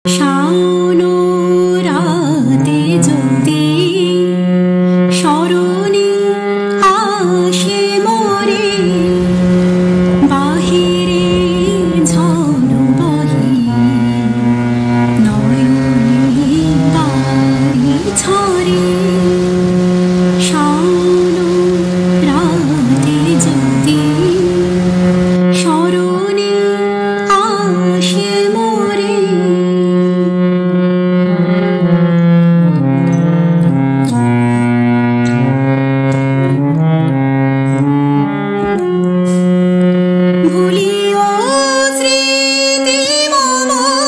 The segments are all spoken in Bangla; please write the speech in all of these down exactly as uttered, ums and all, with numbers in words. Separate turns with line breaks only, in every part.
শাওন রাতে যদি স্মরণে আসে মোরে, বাহিরে ঝড় বহে নয়নে বাড়ি ঝরে। শাওন রাতে যদি স্মরণে আসে মোরে, ভুলিও স্মৃতি মম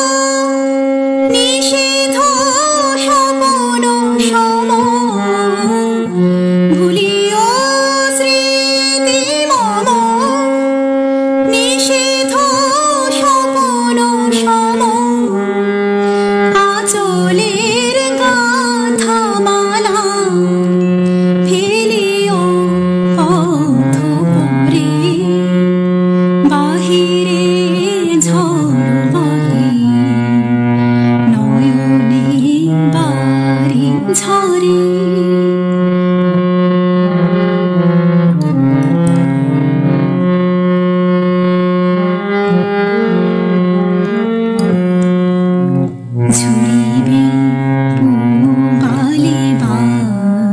নিষিদ্ধ স্বপন সম। ভুলিও স্মৃতি মম নিষিদ্ধ স্বপন সম। আঁচলের গাঁথা মালা ফেলিও পথ করে, বাহিরে ঝড় বহে নয়নে বাড়ি ঝরে। ঝুলিবে পুবালি বাই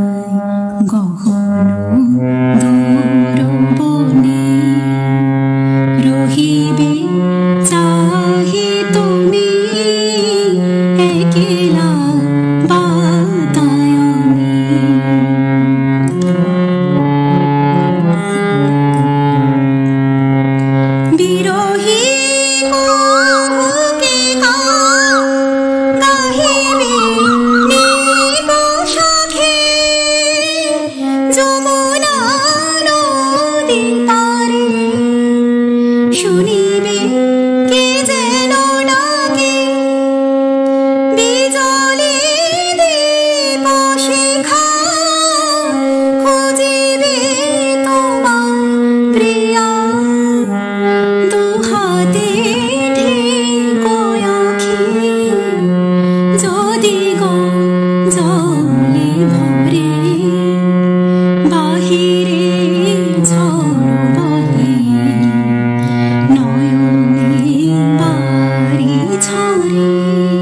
গহন দূর বনে, রহিবে চাহি তুমি একলা বাতায়নে। বিরহী কুহুকে গান গাহিবে নিবসখে, যমুনা নদী পারে শুনিবে কে যেন ডাকে। বিজলি দীপ শিখা খুঁজিবে তোমার প্রিয়া, দুহাতে ঠেকোয় আঁখি যদি গো জলে ভরে, বাহিরে ঝড় বহে নয়নে বাড়ি ঝরে।